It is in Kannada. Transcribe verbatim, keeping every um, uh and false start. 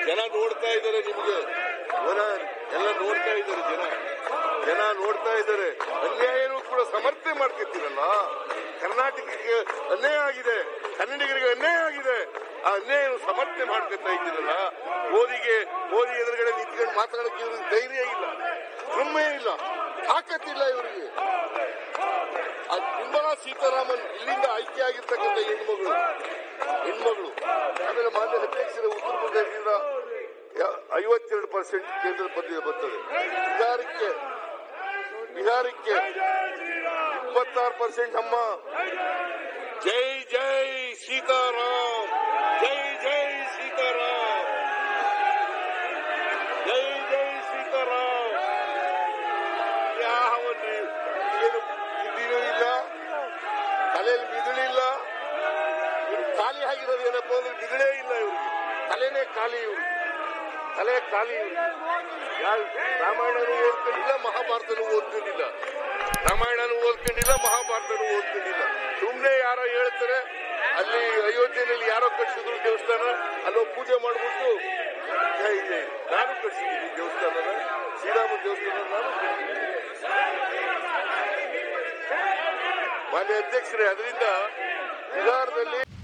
ಜನ ನೋಡ್ತಾ ಇದ್ದಾರೆ, ನಿಮ್ಗೆ ಎಲ್ಲ ನೋಡ್ತಾ ಇದ್ದಾರೆ, ಜನ ಜನ ನೋಡ್ತಾ ಇದ್ದಾರೆ. ಅನ್ಯಾಯನೂ ಕೂಡ ಸಮರ್ಥನೆ ಮಾಡ್ಕೊತೀರಲ್ಲ. ಕರ್ನಾಟಕಕ್ಕೆ ಅನ್ಯಾಯ ಆಗಿದೆ, ಕನ್ನಡಿಗರಿಗೆ ಅನ್ಯಾಯ ಆಗಿದೆ, ಆ ಅನ್ಯಾಯ ಸಮರ್ಥನೆ ಮಾಡ್ಕೊತಾ ಇದ್ದೀರಲ್ಲ. ಮೋದಿಗೆ ಮೋದಿ ಎದುರುಗಡೆ ನಿಂತ್ಕೊಂಡು ಮಾತಾಡಕ್ಕೆ ಇವ್ರಿಗೆ ಧೈರ್ಯ ಇಲ್ಲ, ಹೆಮ್ಮೆ ಇಲ್ಲ, ತಾಕತ್ತಿಲ್ಲ ಇವರಿಗೆ. ನಿರ್ಮಲಾ ಸೀತಾರಾಮನ್ ಇಲ್ಲಿಂದ ಆಯ್ಕೆ ಆಗಿರ್ತಕ್ಕಂಥ ಹೆಣ್ಮಗಳು ಹೆಣ್ಮಗಳು ಆಮೇಲೆ ಮಾನ್ಯ ಅಧ್ಯಕ್ಷರ ಉತ್ತರ ಪ್ರದೇಶದಿಂದ ಐವತ್ತೆರಡು ಪರ್ಸೆಂಟ್ ಕೇಂದ್ರ ಪದ್ಧತಿ ಬರ್ತದೆ. ಬಿಹಾರಕ್ಕೆ ಬಿಹಾರಕ್ಕೆ ಇಪ್ಪತ್ತಾರು ಪರ್ಸೆಂಟ್ ಅಮ್ಮ. ಜೈ ಜೈ ಸೀತಾರಾಮ್, ಜೈ ಜೈ ಸೀತಾರಾಮ್, ಜೈ ಜೈ ಸೀತಾರಾಮ್. ಯಾವ ಏನು ಬುದ್ಧಿನೂ ಇಲ್ಲ, ತಲೆಯಲ್ಲಿ ಮಿದುಳಿಲ್ಲ. ಇವ್ರು ಖಾಲಿ ಆಗಿರೋದು ಏನಪ್ಪ ಅಂದ್ರೆ ಮಿದುಳೇ ಇಲ್ಲ ಇವ್ರಿಗೆ, ತಲೆನೇ ಖಾಲಿ, ಇವ್ರಿಗೆ ತಲೆ ಖಾಲಿ. ರಾಮಾಯಣನೂ ಓದ್ಕೊಂಡಿಲ್ಲ, ಮಹಾಭಾರತನೂ ಓದ್ಕೊಂಡಿಲ್ಲ, ರಾಮಾಯಣನೂ ಓದ್ಕೊಂಡಿಲ್ಲ, ಮಹಾಭಾರತನೂ ಓದ್ಕೊಂಡಿಲ್ಲ. ಸುಮ್ಮನೆ ಯಾರೋ ಹೇಳ್ತಾರೆ ಅಲ್ಲಿ ಅಯೋಧ್ಯೆಯಲ್ಲಿ ಯಾರೋ ಕಟ್ಸಿದ್ರು ದೇವಸ್ಥಾನ, ಅಲ್ಲೋ ಪೂಜೆ ಮಾಡ್ಬಿಟ್ಟು ಜೈ ಜೈ ನಾನು ಕಟ್ಸಿದ್ದೀನಿ ದೇವಸ್ಥಾನನ, ಶ್ರೀರಾಮ ದೇವಸ್ಥಾನ ನಾನು ಕಟ್ಸಿದ್ದೀನಿ. ಮಾನ್ಯ ಅಧ್ಯಕ್ಷರೇ, ಅದರಿಂದ ಬಿಹಾರದಲ್ಲಿ